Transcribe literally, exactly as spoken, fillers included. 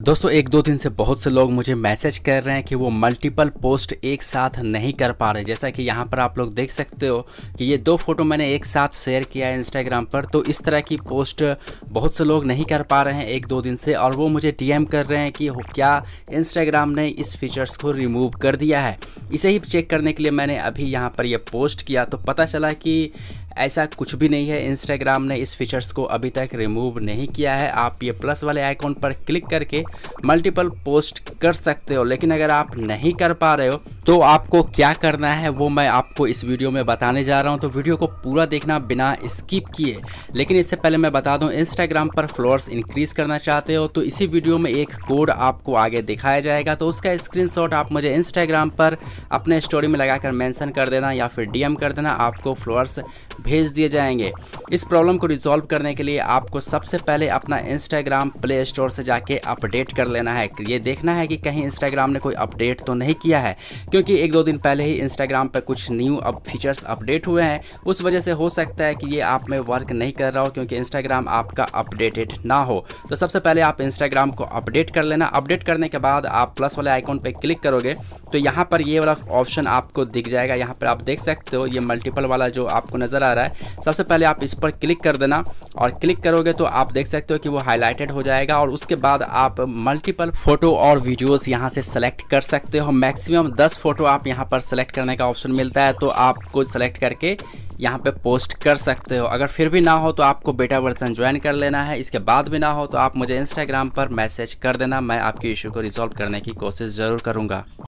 दोस्तों एक दो दिन से बहुत से लोग मुझे मैसेज कर रहे हैं कि वो मल्टीपल पोस्ट एक साथ नहीं कर पा रहे। जैसा कि यहाँ पर आप लोग देख सकते हो कि ये दो फोटो मैंने एक साथ शेयर किया है इंस्टाग्राम पर। तो इस तरह की पोस्ट बहुत से लोग नहीं कर पा रहे हैं एक दो दिन से, और वो मुझे डीएम कर रहे हैं कि क्या इंस्टाग्राम ने इस फीचर्स को रिमूव कर दिया है। इसे ही चेक करने के लिए मैंने अभी यहाँ पर ये पोस्ट किया तो पता चला कि ऐसा कुछ भी नहीं है। इंस्टाग्राम ने इस फीचर्स को अभी तक रिमूव नहीं किया है। आप ये प्लस वाले आइकॉन पर क्लिक करके मल्टीपल पोस्ट कर सकते हो, लेकिन अगर आप नहीं कर पा रहे हो तो आपको क्या करना है वो मैं आपको इस वीडियो में बताने जा रहा हूं। तो वीडियो को पूरा देखना बिना स्किप किए। लेकिन इससे पहले मैं बता दूं, इंस्टाग्राम पर फॉलोअर्स इंक्रीज करना चाहते हो तो इसी वीडियो में एक कोड आपको आगे दिखाया जाएगा। तो उसका स्क्रीनशॉट आप मुझे इंस्टाग्राम पर अपने स्टोरी में लगाकर मेंशन कर देना या फिर डीएम कर देना, आपको फॉलोअर्स भेज दिए जाएंगे। इस प्रॉब्लम को रिजॉल्व करने के लिए आपको सबसे पहले अपना इंस्टाग्राम प्ले स्टोर से जाके अपडेट कर लेना है। ये देखना है कि कहीं इंस्टाग्राम ने कोई अपडेट तो नहीं किया है, क्योंकि एक दो दिन पहले ही इंस्टाग्राम पर कुछ न्यू अब फीचर्स अपडेट हुए हैं। उस वजह से हो सकता है कि ये आप में वर्क नहीं कर रहा हो, क्योंकि इंस्टाग्राम आपका अपडेटेड ना हो। तो सबसे पहले आप इंस्टाग्राम को अपडेट कर लेना। अपडेट करने के बाद आप प्लस वाले आइकॉन पर क्लिक करोगे तो यहाँ पर ये वाला ऑप्शन आपको दिख जाएगा। यहाँ पर आप देख सकते हो ये मल्टीपल वाला जो आपको नजर आ रहा है। सबसे पहले आप इस पर क्लिक कर देना, और क्लिक करोगे तो आप देख सकते हो कि वो हाईलाइटेड हो जाएगा। और उसके बाद आप मल्टीपल फोटो और वीडियोस यहाँ से सेलेक्ट कर सकते हो। मैक्सिमम दस फोटो आप यहाँ पर सेलेक्ट करने का ऑप्शन मिलता है, तो आपको सेलेक्ट करके यहाँ पे पोस्ट कर सकते हो। अगर फिर भी ना हो तो आपको बेटा वर्जन ज्वाइन कर लेना है। इसके बाद भी ना हो तो आप मुझे इंस्टाग्राम पर मैसेज कर देना, मैं आपकी इशू को रिजॉल्व करने की कोशिश ज़रूर करूँगा।